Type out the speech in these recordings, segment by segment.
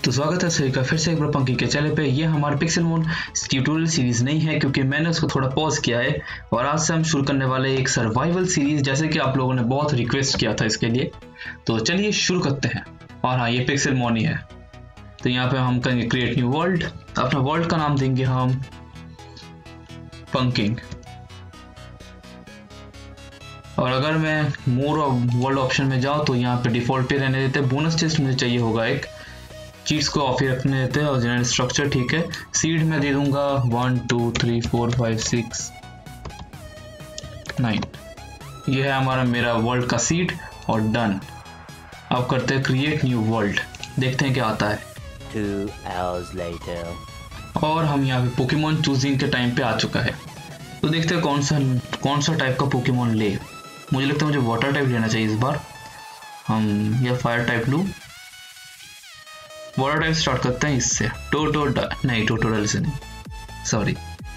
तो स्वागत है सभी का फिर से एक बार पंकी के चैनल पे। ये हमारे पिक्सेलमोन ट्यूटोरियल सीरीज नहीं है क्योंकि मैंने उसको थोड़ा पॉज किया है और आज से हम शुरू करने वाले एक सर्वाइवल सीरीज, जैसे कि आप लोगों ने बहुत रिक्वेस्ट किया था इसके लिए। तो चलिए शुरू करते हैं। और हाँ, ये पिक्सेलमोन ही है। तो यहाँ पे हम करेंगे क्रिएट न्यू वर्ल्ड। अपना वर्ल्ड का नाम देंगे हम पंकिंग। और अगर मैं मोर वर्ल्ड ऑप्शन में जाऊँ तो यहाँ पे डिफॉल्ट पे रहने देते हैं। बोनस टेस्ट मुझे चाहिए होगा, एक चीज को ऑफ ही रखने देते हैं। और जनरल स्ट्रक्चर ठीक है। सीड में दे दूंगा 1 2 3 4 5 6 9। ये है हमारा मेरा वर्ल्ड का सीड और डन। अब करते हैं क्रिएट न्यू वर्ल्ड, देखते हैं क्या आता है। 2 hours later. और हम यहाँ पे पोकेमोन चूजिंग के टाइम पे आ चुका है। तो देखते हैं कौन सा टाइप का पोकेमोन ले। मुझे लगता है मुझे वाटर टाइप लेना चाहिए इस बार। हम या फायर टाइप लूँ। वाटर टाइप स्टार्ट करते हैं इससे। टोटोडल से नहीं, सॉरी,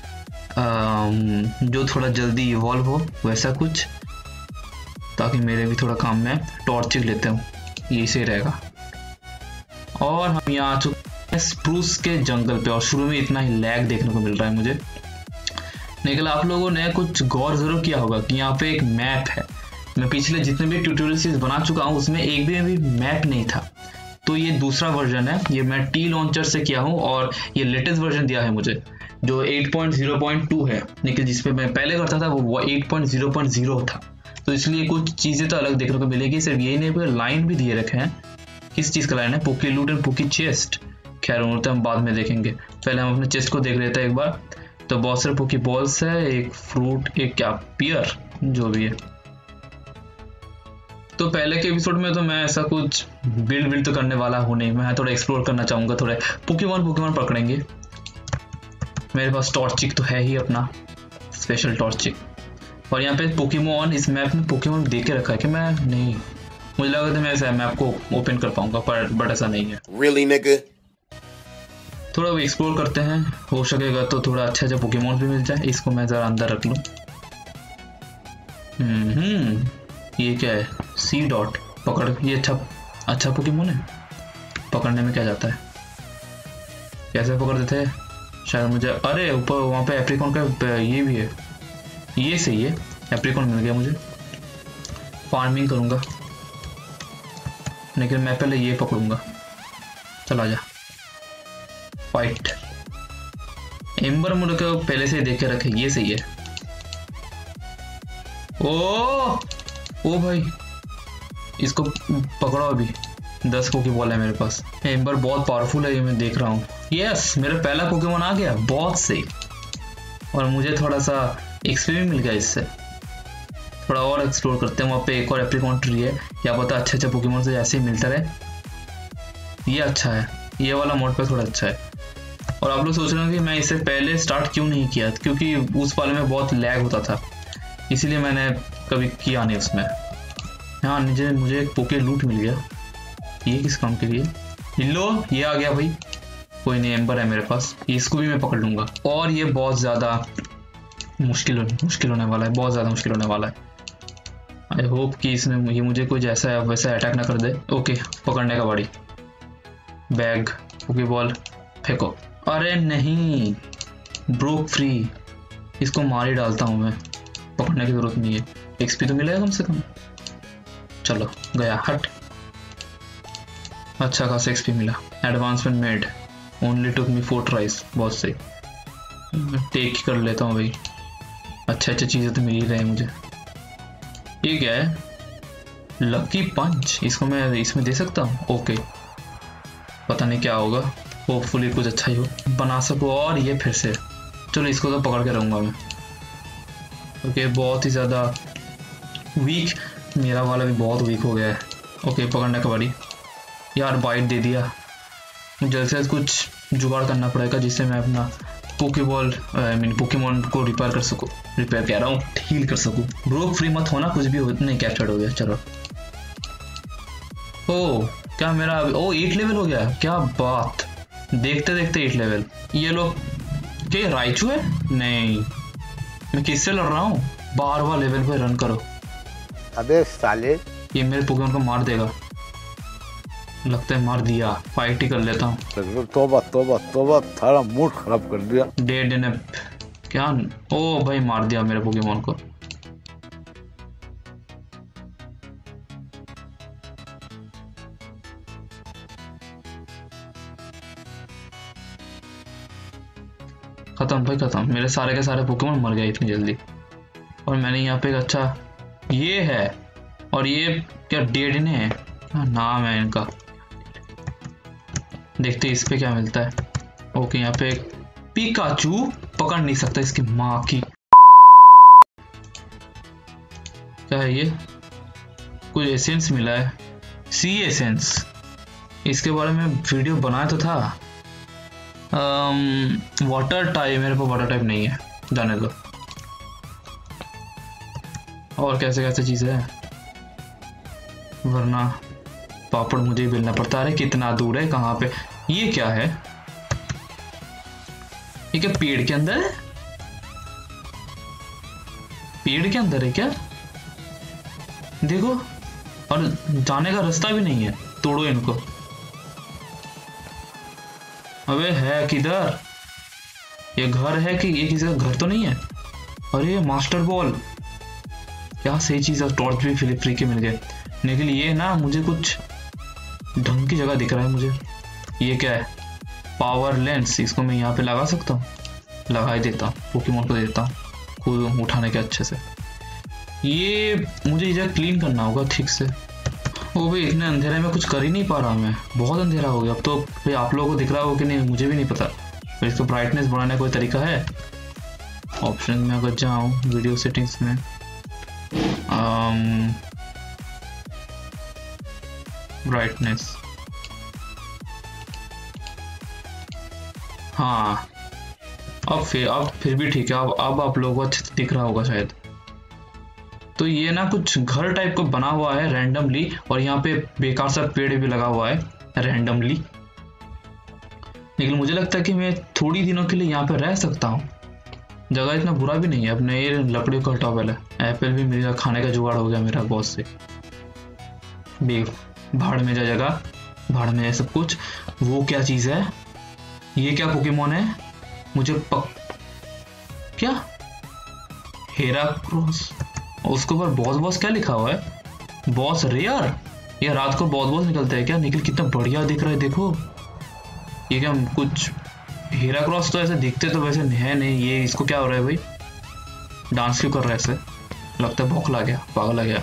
जो थोड़ा जल्दी इवॉल्व हो वैसा कुछ, ताकि मेरे भी थोड़ा काम में टॉर्चिक लेते हूँ, यही सही रहेगा। और हम यहाँ आ चुके हैं स्प्रूस के जंगल पे। और शुरू में इतना ही लैग देखने को मिल रहा है मुझे, लेकिन आप लोगों ने कुछ गौर जरूर किया होगा कि यहाँ पे एक मैप है। मैं पिछले जितने भी ट्यूटोरियल सीरीज बना चुका हूँ उसमें एक भी मैप नहीं था। तो ये दूसरा वर्जन है, ये मैं टी लॉन्चर से किया हूँ और ये लेटेस्ट वर्जन दिया है मुझे जो 8.0.2 है। लेकिन जिस पे मैं पहले करता था वो 8.0.0 था। तो इसलिए कुछ चीज़ें तो अलग देखने को मिलेगी। सिर्फ यही नहीं, लाइन भी दिए रखे हैं। किस चीज़ का लाइन है? पोके लूट एंड पोके चेस्ट। खैर वो तो हम बाद में देखेंगे, पहले हम अपने चेस्ट को देख लेते हैं एक बार। तो बहुत सारे पोके बॉल्स है, एक फ्रूट, एक क्या पियर, जो भी है। तो पहले के एपिसोड में तो मैं ऐसा कुछ बिल्ड तो करने वाला हूँ नहीं। मैं थोड़ा एक्सप्लोर करना चाहूँगा, थोड़े पोकेमॉन पकड़ेंगे। मेरे पास टॉर्चिक तो है ही अपना स्पेशल टॉर्चिक। और यहाँ पे पोकेमॉन, इस मैप में पोकेमॉन दे के रखा है कि मैं नहीं, मुझे लगा था मैं ऐसा मैप को ओपन कर पाऊंगा, पर बट ऐसा नहीं है। Really, nigga? थोड़ा भी एक्सप्लोर करते हैं, हो सकेगा तो थोड़ा अच्छा पोकेमॉन भी मिल जाए। इसको मैं जरा अंदर रख लूँ। ये क्या है? सी डॉट पकड़, ये अच्छा पोकेमॉन है। पकड़ने में क्या जाता है? कैसे पकड़ देते हैं? शायद मुझे, अरे ऊपर वहाँ पे एप्रिकॉन का ये भी है, ये सही है। एप्रिकॉन मिल गया मुझे। फार्मिंग करूँगा, लेकिन मैं पहले ये पकड़ूंगा। चला जा फाइट। एम्बर मुझे को पहले से देख के रखे, ये सही है। ओ भाई, इसको पकड़ो। अभी 10 पोकेबॉल है मेरे पास। एम्बर बहुत पावरफुल है, ये मैं देख रहा हूँ। यस, मेरा पहला पोकेमॉन आ गया, बहुत सही। और मुझे थोड़ा सा एक्सपी भी मिल गया इससे। थोड़ा और एक्सप्लोर करते हैं। वहाँ पे एक और एप्रिकॉन ट्री है, या पता अच्छे पोकेमॉन से ऐसे ही मिलता रहे। ये अच्छा है, ये वाला मोड पे थोड़ा अच्छा है। और आप लोग सोच रहे हो कि मैं इससे पहले स्टार्ट क्यों नहीं किया, क्योंकि उस वाले में बहुत लैग होता था, इसीलिए मैंने कभी किया नहीं उसमें। हाँ, मुझे एक पोके लूट मिल गया। ये किस काम के लिए? लो, ये आ गया भाई। कोई नहीं, एम्बर है मेरे पास, इसको भी मैं पकड़ लूंगा। और ये बहुत ज़्यादा मुश्किल होने वाला है, बहुत ज़्यादा मुश्किल होने वाला है। आई होप कि इसमें ये मुझे कुछ ऐसा वैसा अटैक ना कर दे। ओके, पकड़ने का बड़ी बैग, पोकेबॉल फेंको। अरे नहीं, ब्रोक फ्री। इसको मार ही डालता हूँ मैं, पकड़ने की जरूरत नहीं है। एक्सपी तो मिलेगा कम से कम। चलो गया, हट। अच्छा खासा एक्सपी मिला। Advancement made, only took me 4 tries. बहुत सही, टेक ही कर लेता हूँ भाई। अच्छे चीज़ें तो मिल ही रहे हैं मुझे। ये क्या है? Lucky punch. इसको मैं इसमें दे सकता हूँ? ओके, पता नहीं क्या होगा, होपफुली कुछ अच्छा ही हो, बना सकूँ। और ये फिर से, चलो इसको तो पकड़ के रहूँगा मैं। ओके, बहुत ही ज़्यादा वीक, मेरा वाला भी बहुत वीक हो गया है। ओके, पकड़ने का बड़ी। यार बाइट दे दिया। जल्द से जल्द कुछ जुगाड़ करना पड़ेगा जिससे मैं अपना पोकेमॉन को रिपेयर कर सकूँ। रिपेयर कह रहा हूँ, हील कर सकूँ। ब्रोक फ्री मत होना, कुछ भी हो नहीं। कैप्चर्ड हो गया। चलो, ओ क्या मेरा 8 लेवल हो गया? क्या बात, देखते देखते 8 लेवल। ये लोग क्या राइचू है? नहीं, मैं किससे लड़ रहा हूँ? 12वां लेवल पे रन करो। अबे साले, ये मेरे पोकेमॉन को मार देगा। लगता है मार दिया, फाइट ही कर लेता हूँ। तोबा तोबा तोबा, थारा मूड खराब कर दिया। डेड इन क्या? ओ भाई मार दिया मेरे पोकेमोन को। खत्म भाई खत्म, मेरे सारे के सारे पोकेमोन मर गए इतनी जल्दी। और मैंने यहाँ पे एक अच्छा ये है, और ये क्या डेड इन है नाम है इनका। देखते इस पे क्या मिलता है। ओके यहाँ पे एक पिकाचू, पकड़ नहीं सकता इसकी माँ की। क्या है ये? कुछ एसेंस मिला है, सी एसेंस। इसके बारे में वीडियो बनाया तो था। वाटर टाइप, मेरे पास वाटर टाइप नहीं है, जाने दो। और कैसे कैसे चीजें है, वरना पापड़ मुझे ही बेलना पड़ता है। कितना दूर है, कहाँ पे? ये क्या है? ये क्या पेड़ के अंदर है? पेड़ के अंदर है क्या? देखो, और जाने का रास्ता भी नहीं है। तोड़ो इनको। अबे है किधर? ये घर है कि ये किसी का घर तो नहीं है? अरे मास्टर बॉल, क्या सही चीज है। टॉर्च भी फ्री के मिल गए। लेकिन ये ना मुझे कुछ ढंग की जगह दिख रहा है मुझे। ये क्या है? Power lens. इसको मैं यहाँ पे लगा सकता हूँ? लगा ही देता हूँ, पोकेमोन को देता हूँ खुद उठाने के अच्छे से। ये मुझे इधर क्लीन करना होगा ठीक से। वो भी इतने अंधेरे में कुछ कर ही नहीं पा रहा मैं, बहुत अंधेरा हो गया। अब तो भाई आप लोगों को दिख रहा हो कि नहीं मुझे भी नहीं पता। फिर इसको ब्राइटनेस बढ़ाने का कोई तरीका है? ऑप्शन में अगर जाऊँ वीडियो सेटिंग्स में, ब्राइटनेस, हाँ अब फिर भी ठीक है। अब आप लोगों को अच्छे से दिख रहा होगा शायद। तो ये ना कुछ घर टाइप का बना हुआ है रैंडमली, और यहाँ पे बेकार सा पेड़ भी लगा हुआ है रैंडमली। लेकिन मुझे लगता है कि मैं थोड़ी दिनों के लिए यहाँ पे रह सकता हूँ। जगह इतना बुरा भी नहीं है। अपने ये लकड़ी को हटाओ पहले। एप्पल भी मिल गया, खाने का जुगाड़ हो गया मेरा बहुत से। भाड़ में जा जगह, भाड़ में है सब कुछ। वो क्या चीज है? ये क्या पोकेमोन है? मुझे क्या हेराक्रोस, उसके ऊपर बॉस क्या लिखा हुआ है? Boss rare. ये रात को बॉस निकलते हैं क्या? निकल कितना बढ़िया दिख रहा है देखो। ये क्या कुछ हेराक्रोस तो ऐसे दिखते तो वैसे है नहीं। ये इसको क्या हो रहा है भाई? डांस क्यों कर रहा है ऐसे? लगता है बौखला गया, पागल आ गया।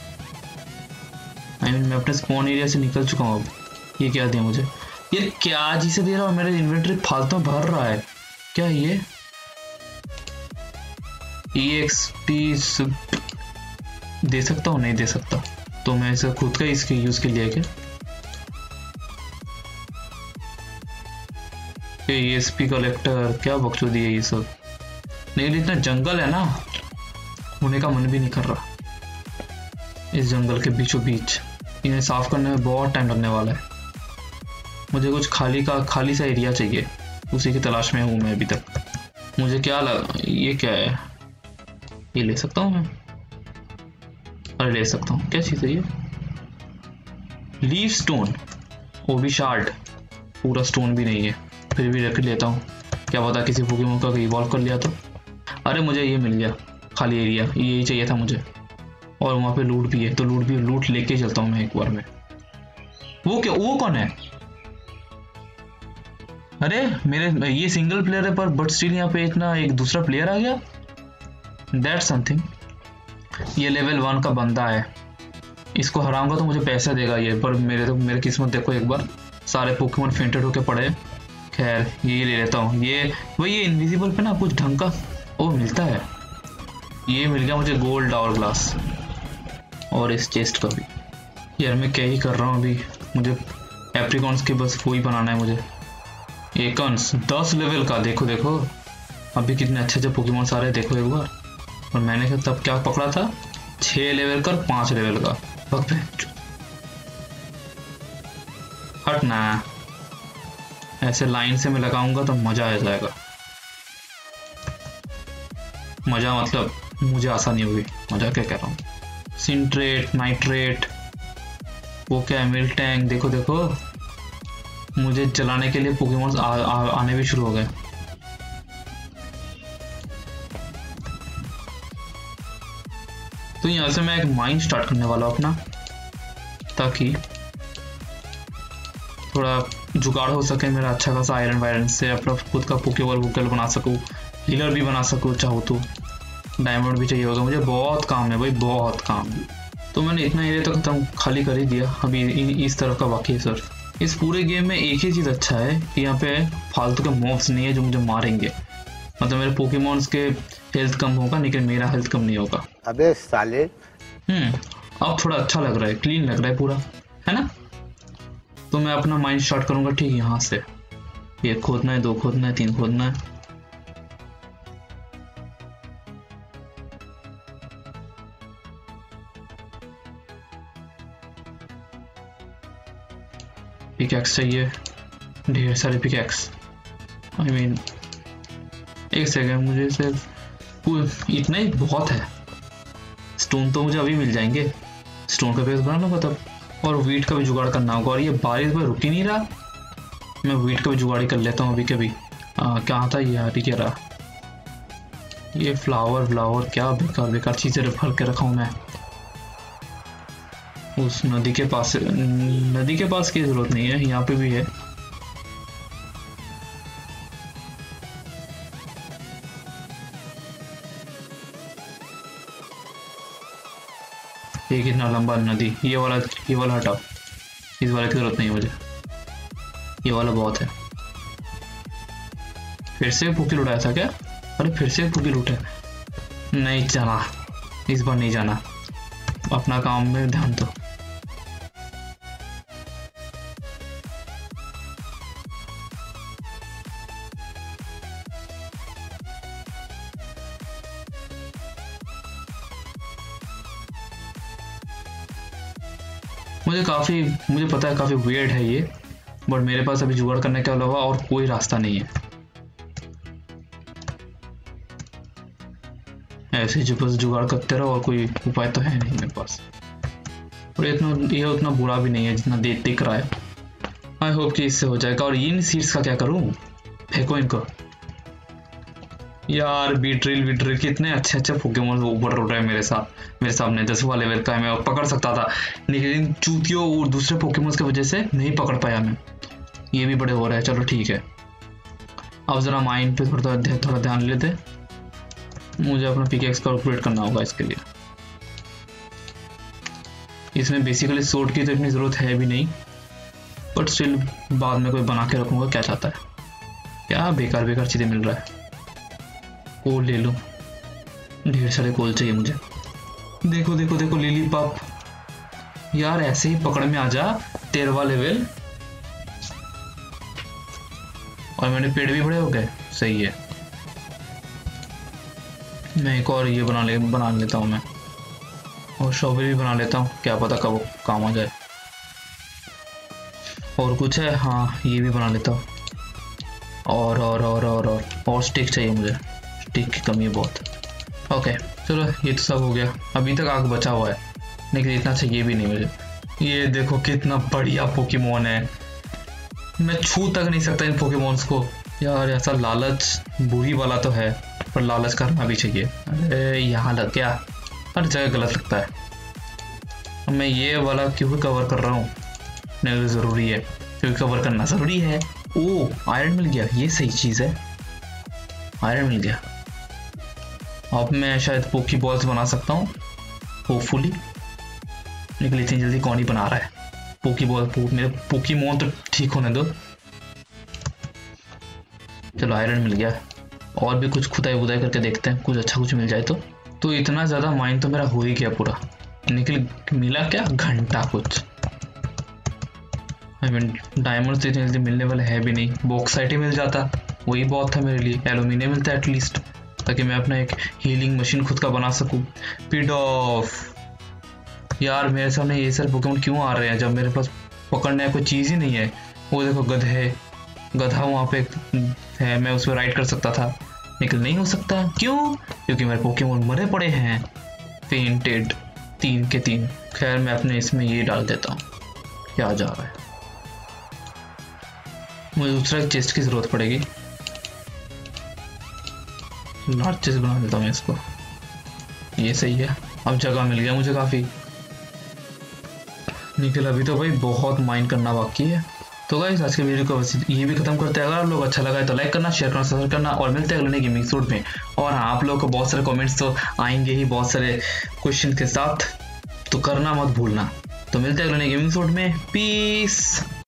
मैं अपने स्पॉन एरिया से निकल चुका हूँ अब। ये क्या दिया मुझे? ये क्या चीज़ दे रहा हूँ? मेरा इन्वेंटरी फालतू में भर रहा है क्या? ये EXP दे सकता हूँ? नहीं दे सकता। तो मैं इसे खुद का इसके यूज के लिए क्या ESP कलेक्टर, क्या बकचोदी है ये सब। लेकिन इतना जंगल है ना, होने का मन भी नहीं कर रहा। इस जंगल के बीचों बीच इन्हें साफ करने में बहुत टाइम लगने वाला है। मुझे कुछ खाली सा एरिया चाहिए, उसी की तलाश में हूँ मैं अभी तक। मुझे क्या लगा, ये क्या है? ये ले सकता हूँ मैं? अरे ले सकता हूँ। क्या चीज़ है ये? लीफ स्टोन, वो भी शार्ड, पूरा स्टोन भी नहीं है। फिर भी रख लेता हूँ, क्या पता किसी पोकेमोन का इवॉल्व कर लिया तो। अरे मुझे ये मिल गया खाली एरिया, यही चाहिए था मुझे। और वहाँ पे लूट भी है, तो लूट लेके चलता हूँ मैं एक बार में। वो क्या? वो कौन है? अरे मेरे ये सिंगल प्लेयर है, पर बट स्टिल यहाँ पे इतना एक दूसरा प्लेयर आ गया। That's something. ये लेवल 1 का बंदा है, इसको हराऊंगा तो मुझे पैसा देगा ये। पर मेरे किस्मत देखो एक बार, सारे पोकेमोन फेंटेड होके पड़े। खैर ये ले लेता हूँ। ये इनविजिबल पे ना कुछ ढंग का वो मिलता है। ये मिल गया मुझे गोल्ड आवर ग्लास, और इस चेस्ट का भी। यार मैं क्या ही कर रहा हूँ अभी। मुझे एप्रिकॉन्स के बस वही बनाना है मुझे। एकन्स 10 लेवल का, देखो अभी कितने अच्छे पोकेमोन सारे देखो एक बार। और मैंने तब क्या पकड़ा था? 6 लेवल का और 5 लेवल का। हट ना, ऐसे लाइन से मैं लगाऊंगा तो मजा आ जाएगा। मजा मतलब मुझे आसानी होगी, मजा क्या कह रहा हूँ। सिंट्रेट, नाइट्रेट, वो क्या है मिल टैंक, देखो देखो मुझे चलाने के लिए पोकेमॉन्स आने भी शुरू हो गए। तो यहाँ से मैं एक माइन स्टार्ट करने वाला हूँ अपना, ताकि थोड़ा जुगाड़ हो सके मेरा अच्छा खासा आयरन वायरन से, अपना खुद का पोकेबॉल वोकल बना सकूँ, हीलर भी बना सकूँ चाहो तो। डायमंड भी चाहिए होगा मुझे, बहुत काम है भाई, बहुत काम है। तो मैंने इतना एरिया तो खत्म खाली कर ही दिया, अभी इस तरफ का बाकी है सर। इस पूरे गेम में एक ही चीज़ अच्छा है कि यहाँ पे फालतू के मॉब्स नहीं है जो मुझे मारेंगे। मतलब मेरे पोकेमॉन्स के हेल्थ कम होगा लेकिन मेरा हेल्थ कम नहीं होगा। अबे साले। अब थोड़ा अच्छा लग रहा है, क्लीन लग रहा है पूरा, है ना। तो मैं अपना माइंड स्टार्ट करूंगा ठीक यहाँ से। 1 खोदना है, 2 खोदना है, 3 खोदना है। पिकैक्स चाहिए, ढेर सारे पिकैक्स। आई मीन एक सेकेंड, मुझे सिर्फ इतना ही बहुत है। स्टोन तो मुझे अभी मिल जाएंगे, स्टोन का बेस बना लूँगा तब। और वीट का भी जुगाड़ करना होगा, और ये बारिश में रुक ही नहीं रहा। मैं वीट का भी जुगाड़ ही कर लेता हूँ अभी कभी। क्या था ये यार, क्या रहा ये फ्लावर क्या बेकार बेकार चीज़ें भर के रखा हूँ मैं। उस नदी के पास की जरूरत नहीं है, यहाँ पे भी है। ये कितना लंबा नदी, ये वाला हटाओ, इस वाले की जरूरत नहीं है मुझे, ये वाला बहुत है। फिर से पुकी लुटाया था क्या? अरे फिर से पुकी लुटा, नहीं जाना, इस बार नहीं जाना, अपना काम में ध्यान दो। मुझे पता है काफी वियर्ड है ये, बट मेरे पास अभी जुगाड़ करने के अलावा और कोई रास्ता नहीं है। ऐसे जो बस जुगाड़ करते रहो, और कोई उपाय तो है नहीं मेरे पास। और ये उतना बुरा भी नहीं है जितना दिख रहा है। आई होप कि इससे हो जाएगा। और इन सीड्स का क्या करूं? फेंको इनको यार। बीट्रिल कितने अच्छे पोकेमॉन ऊपर उड़ रहे हैं मेरे सामने। 10वां लेवल का है, मैं पकड़ सकता था लेकिन चूतियों और दूसरे पोकेमॉन्स की वजह से नहीं पकड़ पाया मैं। ये भी बड़े हो रहे हैं, चलो ठीक है। अब जरा माइंड पे थोड़ा ध्यान लेते। मुझे अपना पिकेक्स का अपग्रेड करना होगा इसके लिए। इसमें बेसिकली सोर्ड की तो इतनी जरूरत है भी नहीं, बट स्टिल बाद में कोई बना के रखूंगा। क्या चाहता है? क्या बेकार चीजें मिल रहा है। कोल ले लो, ढेर सारे कोल चाहिए मुझे। देखो लिली पॉप यार, ऐसे ही पकड़ में आ जा। 13वां लेवल, और मैंने पेड़ भी बड़े हो गए। सही है, मैं एक और ये बना लेता हूँ मैं, और स्ट्रॉबेरी भी बना लेता हूँ, क्या पता कब काम आ जाए। और कुछ है? हाँ, ये भी बना लेता हूँ। और स्टिक चाहिए मुझे, स्टिक की कमी है बहुत। ओके चलो, ये तो सब हो गया। अभी तक आग बचा हुआ है लेकिन इतना चाहिए भी नहीं मुझे। ये देखो कितना बढ़िया पोकेमॉन है, मैं छू तक नहीं सकता इन पोकेमॉन्स को यार। ऐसा लालच बुरी वाला तो है, पर लालच करना भी चाहिए। अरे यहाँ लग गया, हर जगह गलत लगता है। मैं ये वाला क्यों कवर कर रहा हूँ? नहीं, ज़रूरी है क्योंकि कवर करना ज़रूरी है। ओ आयरन मिल गया, ये सही चीज़ है, आयरन मिल गया। अब मैं शायद पोकी बॉल्स बना सकता हूँ होपफुली, लेकिन इतनी जल्दी कौन ही बना रहा है पोकी बॉल। मेरे पोकेमॉन तो ठीक होने दो। चलो आयरन मिल गया, और भी कुछ खुदाई वुदाई करके देखते हैं, कुछ अच्छा कुछ मिल जाए तो इतना ज़्यादा माइंड तो मेरा हो ही गया पूरा। मिला क्या? घंटा कुछ। आई मीन डायमंड तो इतनी जल्दी मिलने वाला है भी नहीं। बॉक्साइट ही मिल जाता, वही बहुत था मेरे लिए। एल्यूमिनियम मिलता है एटलीस्ट, ताकि मैं अपना एक हीलिंग मशीन खुद का बना सकूं। पिड ऑफ यार, मेरे सामने ये सारे पोकेमॉन क्यों आ रहे हैं जब मेरे पास पकड़ने कोई चीज़ ही नहीं है। वो देखो गधा वहाँ पे है, मैं उस पर राइड कर सकता था लेकिन नहीं हो सकता। क्यों? क्योंकि मेरे पोकेमॉन मरे पड़े हैं, फेंटेड 3 के 3। खैर मैं अपने इसमें ये डाल देता हूँ, क्या जा रहा है? मुझे दूसरा चेस्ट की जरूरत पड़ेगी। लार्ज चेस्ट बना देता हूँ इसको, ये सही है। अब जगह मिल गया मुझे काफी। निकल अभी तो भाई बहुत माइंड करना बाकी है। तो गाइस आज के वीडियो को बस ये भी खत्म करते हैं। अगर आप लोग अच्छा लगा है तो लाइक करना, शेयर करना, सब्सक्राइब करना और मिलते हैं अगले गेमिंग सूट में। और हाँ, आप लोग को बहुत सारे कमेंट्स तो आएंगे ही बहुत सारे क्वेश्चन के साथ, तो करना मत भूलना। तो मिलते हैं अगले गेमिंग सूट में। पीस।